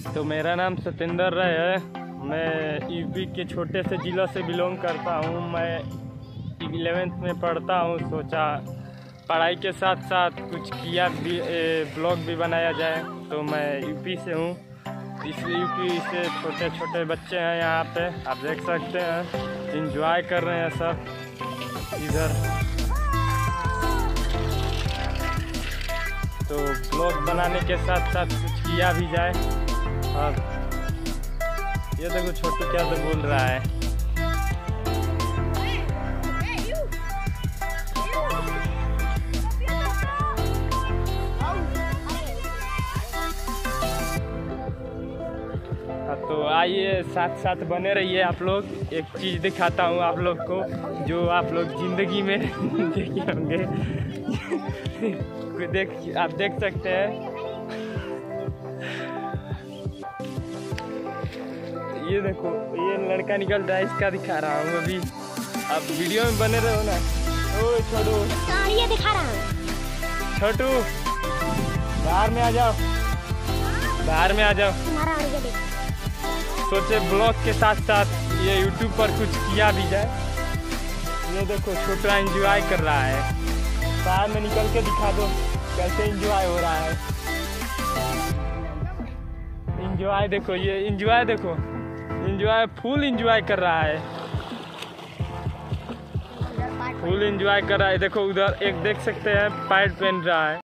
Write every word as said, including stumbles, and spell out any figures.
तो मेरा नाम सतेंद्र राय है। मैं यूपी के छोटे से ज़िला से बिलोंग करता हूँ। मैं इलेवेंथ में पढ़ता हूँ। सोचा पढ़ाई के साथ साथ कुछ किया भी, ब्लॉग भी बनाया जाए। तो मैं यूपी से हूँ। इस यूपी से छोटे छोटे बच्चे हैं यहाँ पे, आप देख सकते हैं, एंजॉय कर रहे हैं सब इधर। तो ब्लॉग बनाने के साथ साथ कुछ किया भी जाए। और ये देखो छोटू क्या तो बोल रहा है। तो आइए साथ साथ बने रहिए आप लोग। एक चीज़ दिखाता हूँ आप लोग को जो आप लोग ज़िंदगी में देखे होंगे। देख आप देख सकते हैं, ये देखो ये लड़का निकल रहा है, इसका दिखा रहा हूँ अभी। आप वीडियो में बने रहो ना। ओ छोटू, ये दिखा रहा हूँ। छोटू बाहर में आ जाओ, बाहर में आ जाओ। सोचे ब्लॉग के साथ साथ ये यूट्यूब पर कुछ किया भी जाए। ये देखो छोटा एंजॉय कर रहा है। बाहर में निकल के दिखा दो कैसे एंजॉय हो रहा है। एंजॉय देखो, ये एंजॉय देखो, एंजॉय फुल एंजॉय कर रहा है, फुल एंजॉय कर रहा है। देखो उधर एक देख सकते हैं पैंट पहन रहा है।